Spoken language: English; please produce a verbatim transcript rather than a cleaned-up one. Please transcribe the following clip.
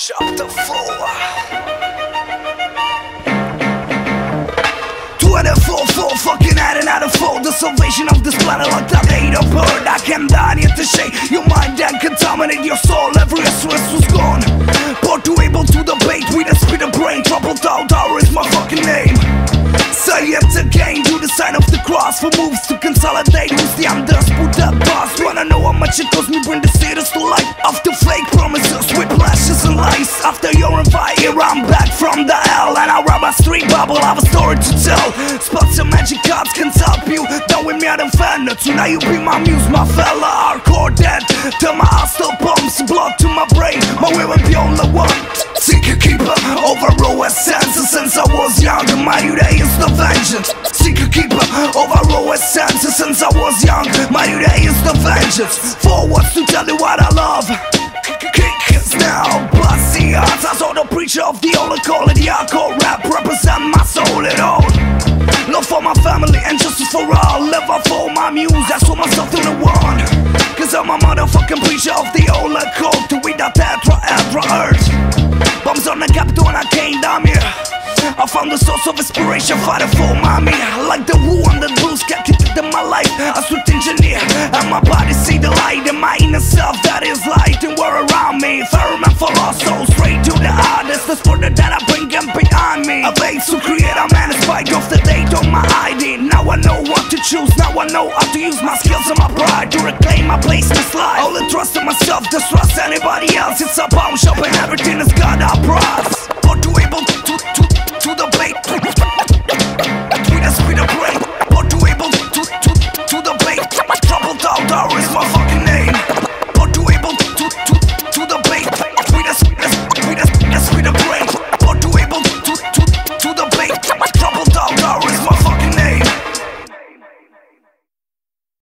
Chapter four. twenty-four four, fucking adding out of four. The salvation of this planet like that ain't a bird. I can die near to shake your mind and contaminate your soul. Every stress was gone. But to able to debate with a speed of brain. Troubled out, hour is my fucking name. Say it again, do the sign of the cross. For moves to consolidate, who's the unders, put that boss. Wanna know how much it cost me, bring the status to life. After fake promises, whiplashes and lies. After you're on fire, I'm back from the hell. And I rap a street bubble, I have a story to tell. Spots and magic cards can help you. Down with me at Inferno, tonight you be my muse, my fella. Hardcore dead, till my heart still pumps. Blood to my brain, my will will be on the one. Secret keeper, over raw essence. Since I was young, my new day is the vengeance. Secret keeper, over raw essence. Since I was young, my new day is the vengeance. Forwards to tell you what I love. Kickers now, bossy hearts. I saw the preacher of the old, call it hardcore rap. Represent my soul at all. Love for my family and justice for all. Live up for my muse, that's what myself to the one. Cause I'm a motherfucking preacher of the old code. To read that tetra, edra, earth. Bombs on the capital and I came down here. I found the source of inspiration, fighting for mommy. Like the woo and the blues, kept it in my life. A swift engineer, and my body see the light. In my inner self that is light, and we're around me. Fireman for lost souls, straight to the heart. That's the sport that I bring them behind me. A bait to create a man in spite of the date on my I D. Now I know what to choose, now I know how to use my skills and my pride to reclaim my place in this life. All the trust in myself, distrust anybody else. It's a pawn shop and